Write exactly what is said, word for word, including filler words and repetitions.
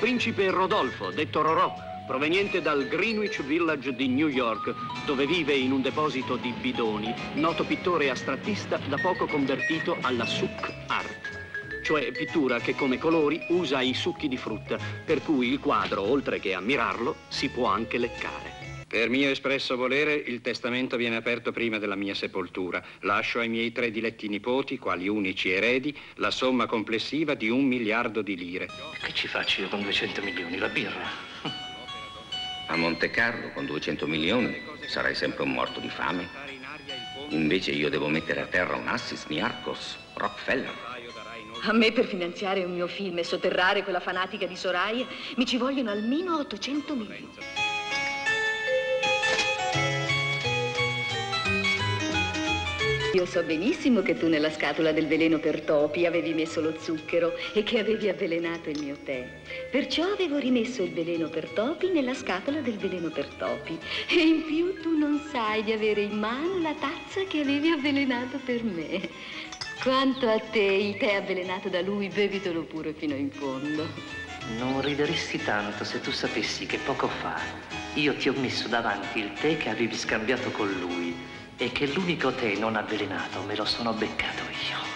Principe Rodolfo, detto Rorò, proveniente dal Greenwich Village di New York, dove vive in un deposito di bidoni, noto pittore astrattista da poco convertito alla suc art, cioè pittura che come colori usa i succhi di frutta, per cui il quadro, oltre che ammirarlo, si può anche leccare. Per mio espresso volere, il testamento viene aperto prima della mia sepoltura. Lascio ai miei tre diletti nipoti, quali unici eredi, la somma complessiva di un miliardo di lire. Che ci faccio io con duecento milioni? La birra? A Monte Carlo, con duecento milioni, sarai sempre un morto di fame. Invece io devo mettere a terra un Assis, Niarchos, Rockefeller. A me per finanziare un mio film e sotterrare quella fanatica di Soraya mi ci vogliono almeno ottocento milioni. Io so benissimo che tu nella scatola del veleno per topi avevi messo lo zucchero e che avevi avvelenato il mio tè. Perciò avevo rimesso il veleno per topi nella scatola del veleno per topi. E in più tu non sai di avere in mano la tazza che avevi avvelenato per me. Quanto a te, il tè avvelenato da lui, bevitelo pure fino in fondo. Non rideresti tanto se tu sapessi che poco fa io ti ho messo davanti il tè che avevi scambiato con lui e che l'unico tè non avvelenato me lo sono beccato io.